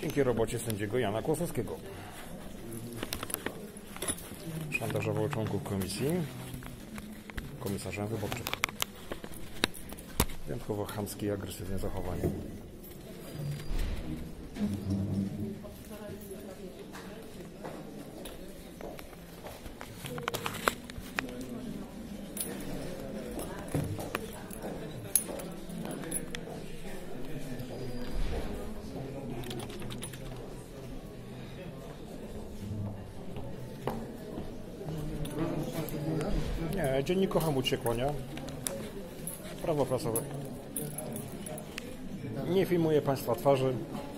dzięki robocie sędziego Jana Kłosowskiego. Szantażował członków komisji komisarzem wyborczym. Wyjątkowo chamskie i agresywne zachowanie. Nie, dziennik Kocham się kłania. Prawo prasowe. Nie filmuję Państwa twarzy.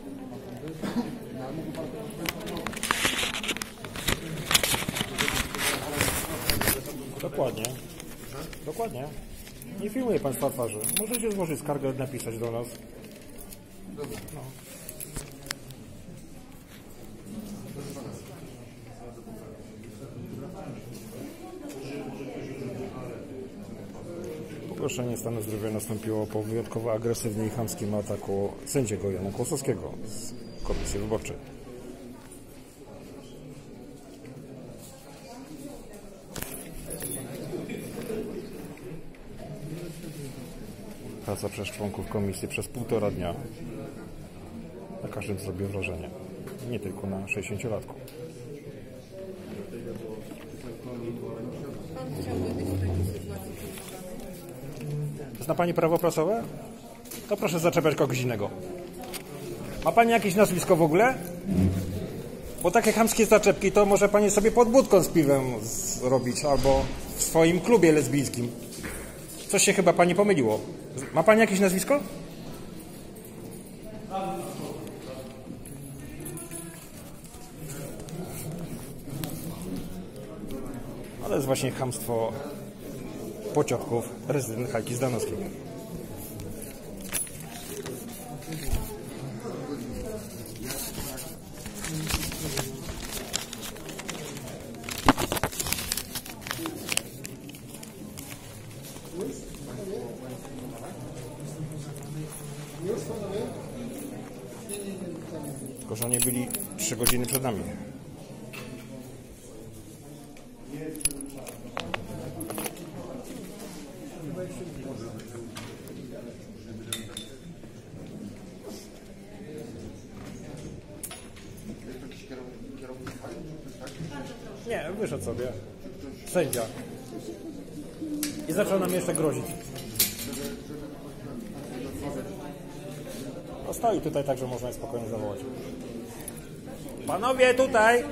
Dokładnie. Dokładnie. Nie filmuję Państwa twarzy. Możecie złożyć skargę, napisać do nas. No. Pogorszenie stanu zdrowia nastąpiło po wyjątkowo agresywnym i chamskim ataku sędziego Jana Kłosowskiego z Komisji Wyborczej. Praca przez członków komisji przez 1,5 dnia na każdym zrobił wrażenie. Nie tylko na 60-latku. Zna Pani prawo prasowe? To proszę zaczepiać kogoś innego. Ma Pani jakieś nazwisko w ogóle? Bo takie chamskie zaczepki to może Pani sobie pod budką z piwem zrobić albo w swoim klubie lesbijskim. Coś się chyba Pani pomyliło. Ma Pani jakieś nazwisko? Ale to jest właśnie chamstwo pociotków prezydent Hajki Zdanowskiej. Tylko że oni byli 3 godziny przed nami. Nie, wyszedł sobie sędzia i zaczął nam jeszcze grozić. No stoi tutaj tak, że można je spokojnie zawołać. Panowie, tutaj!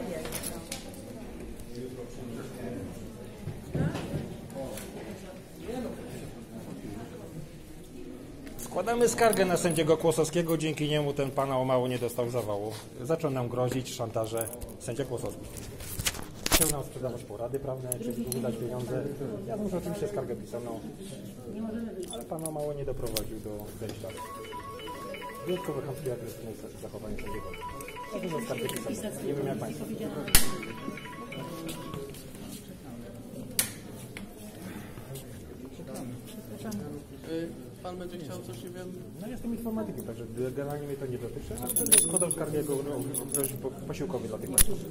Składamy skargę na sędziego Kłosowskiego, dzięki niemu ten pan o mało nie dostał zawału. Zaczął nam grozić, szantaże, sędzia Kłosowski. Chciał nam sprzedawać porady prawne, czyli wydać pieniądze. Ja złożę oczywiście skargę pisaną, ale pan o mało nie doprowadził do zejścia. Wyjątkowo chamskie agresywne zachowanie sędziego. Ja złożę skargę pisaną. Nie wiem jak Państwo. Pan będzie chciał coś, nie wiem? No jestem informatykiem, także generalnie mnie to nie dotyczy, ale będę składał skargę jako posiłkowy dla tych państw.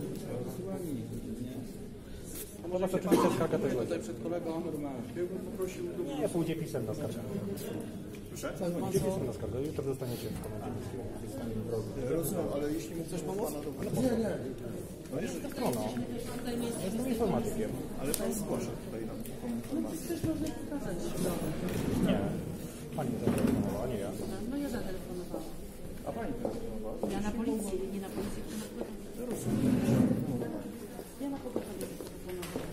Może oczywiście skarga też Tutaj przed kolegą poprosił... Nie, pójdzie pisemna skarga. Proszę? Pójdzie pisemna skarga, jutro dostaniecie w komendzie. Rozumiem, ale jeśli mógł coś pomóc? Nie. No jest to stroną. Jestem informatykiem. Ale pan zgłasza tutaj nam informację. Też można ich pokazać. Nie. Pani zatelefonowała, nie ja. No ja zatelefonowałam. A pani telefonowała? Ja na policję, nie na policję, tylko na pogotowie. Ja na pogotowie zatelefonowałam.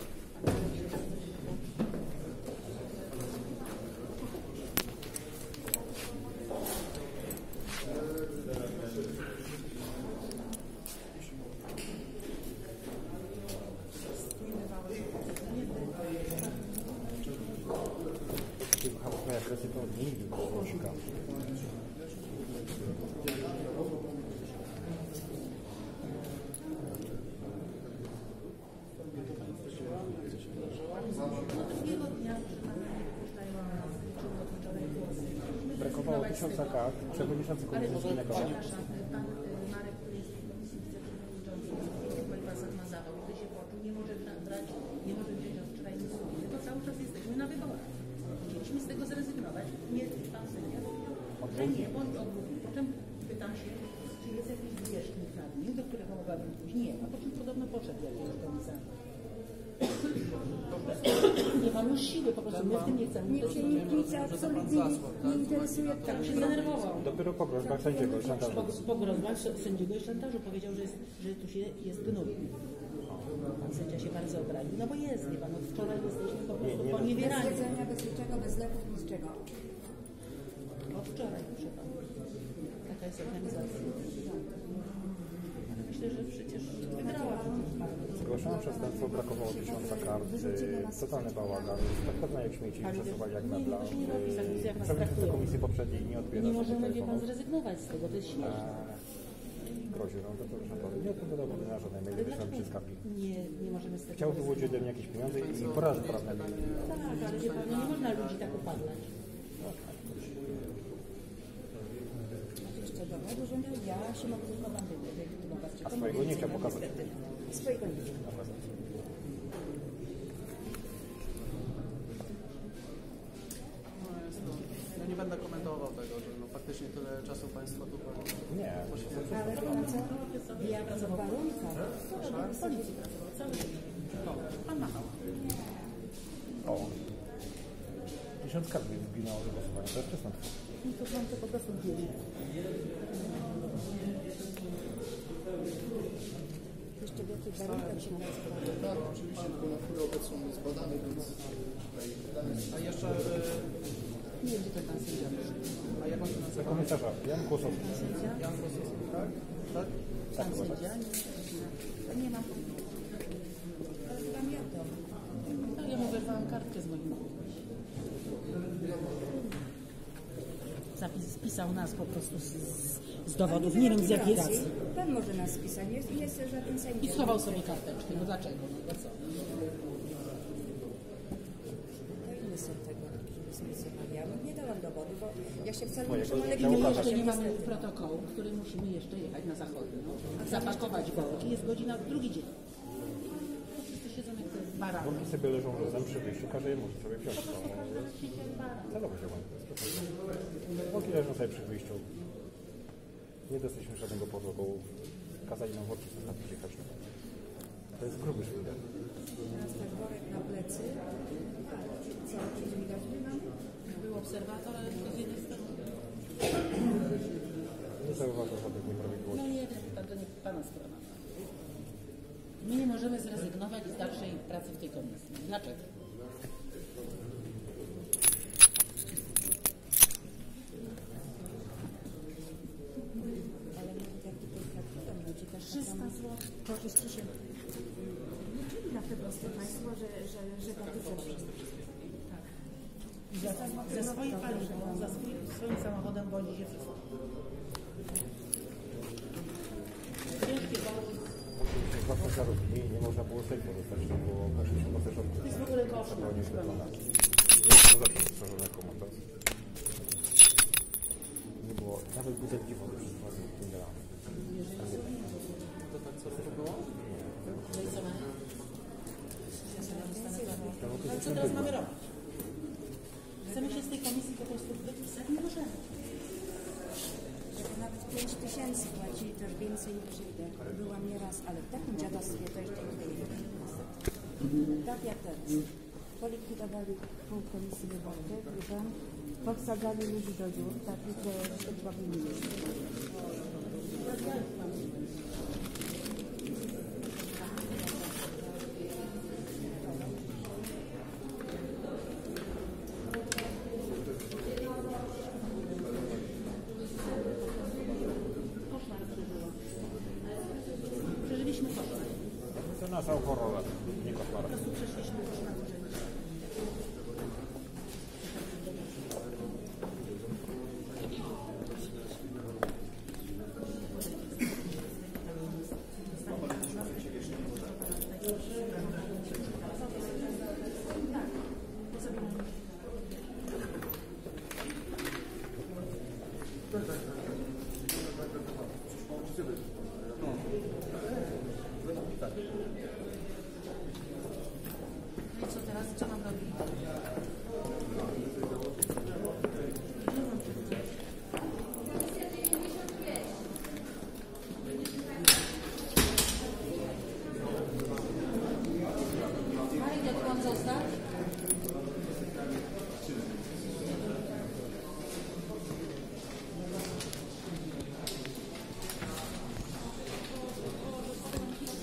Moja agresja to nigdy nie było szukam. Brakowało 1000 kart, przewodniczący komisji zginęła. zrezygnować. Nie możemy wziąć od wczoraj nic, tylko cały czas jesteśmy na wyborach. Chcieliśmy z tego zrezygnować. Nie, pan sędzia powiedział, że nie, bądź odmówił. Potem pytam się, czy jest jakiś zwierzchnik nad nim, do którego mogłabym pójść. Nie, a po czym podobno poszedł jakiegoś komisarza. Nie mam już siły, po prostu my w tym nie chcemy. Nic absolutnie nie interesuje. Tak się zdenerwował. Dopiero po groźbach sędziego i szantażu. Po groźbach sędziego i szantażu powiedział, że tu się jest gnój. Pan sędzia się bardzo obraził. No bo jest, nie pan, od wczoraj jesteśmy po prostu Bez poniewierani. jedzenia, bez niczego, bez leków, bez czego. Od wczoraj, proszę pana. Taka jest organizacja. Ale myślę, że przecież wygrała. Zgłaszałem przestępstwo, brakowało 1000 kart, totalny bałagan, tak pewno jak śmieci przesuwali jak mebla. Przewodniczący komisji poprzedniej nie odbiera Nie możemy, wie pan, telefonu. zrezygnować z tego, to jest śmieszne. Groził nam to, że nie odpowiadał na żadne maile, wysłałem trzy skargi. Nie możemy z tego Chciał wyłudzić ode mnie jakieś pieniądze i porażę prawne. Tak, ale wie pan, no nie można ludzi tak upadlać. Jeszcze dowodu, że ja się mogę legitymować. A swojego nie chciał pokazać. Swojego nie chciał. Ja nie będę komentował tego, że no faktycznie tyle czasu Państwo tutaj Nie. Ale pan co? Ja w warunkach. W policji pracował cały dzień. Pan machał. O. 1000 kart mi zginęło do głosowania, to jest przestępstwo. I to pan to po prostu dzieli. Jeszcze w jakich warunkach się nazywa? Tak, oczywiście, tylko na chwilę obecną jest badany, więc tutaj A jeszcze, Nie wiem, gdzie ten pan sędzia wyszedł. a jak on się nazywa? Za komisarza Jan Kłosowski. Jan Kosowski, tak? Tak? Pan sędzia? Nie mam. Ale pan ja to. Tak, ja mu wyrwałam kartkę z moim. Spisał nas po prostu z dowodów. Nie wiem z jakiej racji. Pan może nas spisać, jest żaden sędzia. I schował sobie karteczkę. No dlaczego? No to co? To inny są tego, żeby sobie zamawiamy. Nie dałam dowodu, bo ja się wcale nie Mojego muszę nie I my Ukazać. jeszcze nie mamy protokołu, który musimy jeszcze jechać na zachody. No. Zapakować worki. Jest godzina, drugi dzień. Wszyscy siedzą jak to jest baran. Worki sobie leżą razem przy wyjściu, każe je może sobie wziąć. Celowo się łamie. Worki leżą sobie przy wyjściu. Nie dostaliśmy żadnego pozwołu. Kazali nam worki zostawić jechać. To jest gruby szwindel. Teraz tak worek na plecy. Co, czy widać mamy? Był obserwator, ale tylko z jednej strony. Nie zauważył żadnych nieprawidłowości. No nie wiem, to nie pana strona. My nie możemy zrezygnować z dalszej pracy w tej komisji. Dlaczego? Ale mówię, jak tutaj traktują ludzi, też 300 zł. korzyści się. Liczyli na to prostu Państwo, że takie coś. Ze swoim paliwem, za swoim samochodem wozi się wszystko. Ciężkie worki. Własne zarobki nie można było sejfu dostać, to było każdy po sejfowku. To jest w ogóle koszmar. To nie wygląda. Nie zawsze stworzone komoto. Nie było, nawet butelki wody przez was nie działały. To tak co to było? No i co mamy? Ale co teraz mamy robić? Chcemy się z tej komisji po prostu wypisać? Nie możemy. Żeby nawet 5000 płacili, to już więcej nie przyjdę. Byłam nieraz, ale w takim dziadostwie to jeszcze nigdy nie było. Tak jak teraz. Polikwidowali pół komisji wyborczej, powsadzali ludzi do dziur, takich, że zrobili miejsce. Przeżyliśmy koszmar. To na całą chorobę, nie koszmar. Po prostu przeszliśmy koszmar.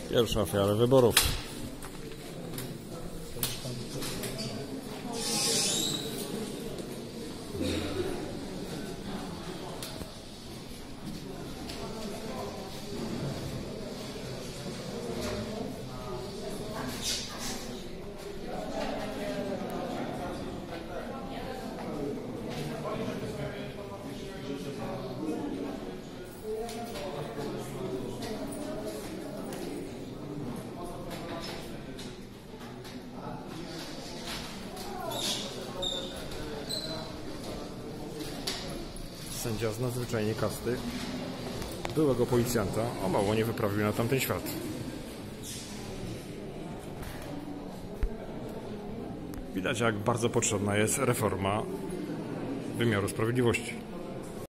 Pierwsza ofiara wyborów. Sędzia z nadzwyczajnej kasty byłego policjanta o mało nie wyprawił na tamten świat. Widać, jak bardzo potrzebna jest reforma wymiaru sprawiedliwości.